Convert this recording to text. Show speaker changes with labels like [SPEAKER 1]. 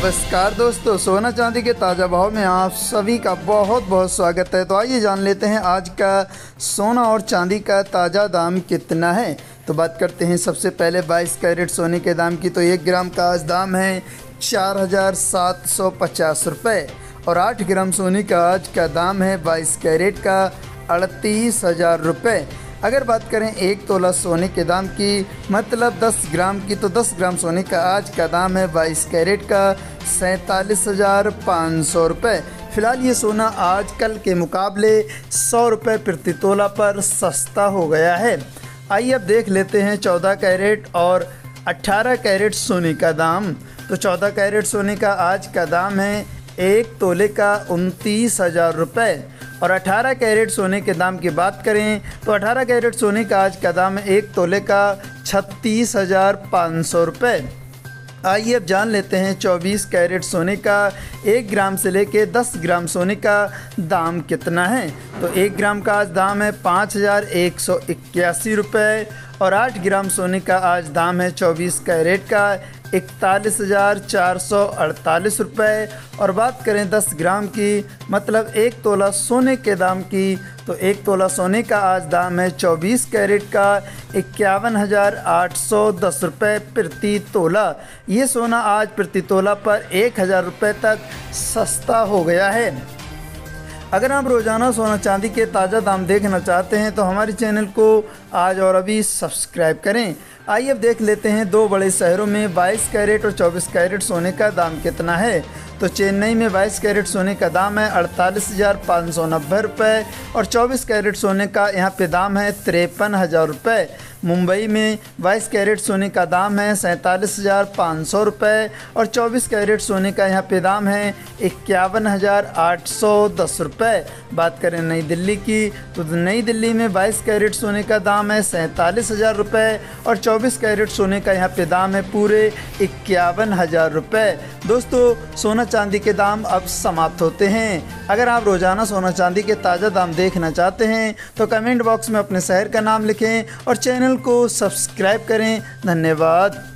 [SPEAKER 1] नमस्कार दोस्तों, सोना चांदी के ताज़ा भाव में आप सभी का बहुत बहुत स्वागत है। तो आइए जान लेते हैं आज का सोना और चांदी का ताज़ा दाम कितना है। तो बात करते हैं सबसे पहले 22 कैरेट सोने के दाम की। तो 1 ग्राम का आज दाम है 4,750 रुपये और 8 ग्राम सोने का आज का दाम है 22 कैरेट का 38,000 रुपये। अगर बात करें 1 तोला सोने के दाम की, मतलब 10 ग्राम की, तो 10 ग्राम सोने का आज का दाम है 22 कैरेट का 47,500 रुपये। फ़िलहाल ये सोना आज कल के मुकाबले 100 रुपये प्रति तोला पर सस्ता हो गया है। आइए अब देख लेते हैं 14 कैरेट और 18 कैरेट सोने का दाम। तो 14 कैरेट सोने का आज का दाम है 1 तोले का 29,000 रुपये और 18 कैरेट सोने के दाम की बात करें तो 18 कैरेट सोने का आज का दाम है 1 तोले का 36,500 रुपये। आइए अब जान लेते हैं 24 कैरेट सोने का 1 ग्राम से लेके 10 ग्राम सोने का दाम कितना है। तो 1 ग्राम का आज दाम है 5,181 रुपये और 8 ग्राम सोने का आज दाम है 24 कैरेट का 41,448 रुपये। और बात करें 10 ग्राम की, मतलब 1 तोला सोने के दाम की, तो 1 तोला सोने का आज दाम है 24 कैरेट का 51,810 रुपये प्रति तोला। ये सोना आज प्रति तोला पर 1,000 रुपये तक सस्ता हो गया है। अगर आप रोज़ाना सोना चांदी के ताज़ा दाम देखना चाहते हैं तो हमारे चैनल को आज और अभी सब्सक्राइब करें। आइए अब देख लेते हैं 2 बड़े शहरों में 22 कैरेट और 24 कैरेट सोने का दाम कितना है। तो चेन्नई में 22 कैरेट सोने का दाम है 48,590 रुपये और 24 कैरेट सोने का यहाँ पे दाम है 53,000 रुपये। मुंबई में 22 कैरेट सोने का दाम है 47,500 रुपये और 24 कैरेट सोने का यहाँ पे दाम है 51,810 रुपये। बात करें नई दिल्ली की, तो नई दिल्ली में 22 कैरेट सोने का दाम है 47,000 रुपये और 24 कैरेट सोने का यहाँ पे दाम है पूरे 51,000 रुपये। दोस्तों, सोना चांदी के दाम अब समाप्त होते हैं। अगर आप रोज़ाना सोना चांदी के ताज़ा दाम देखना चाहते हैं तो कमेंट बॉक्स में अपने शहर का नाम लिखें और चैनल को सब्सक्राइब करें। धन्यवाद।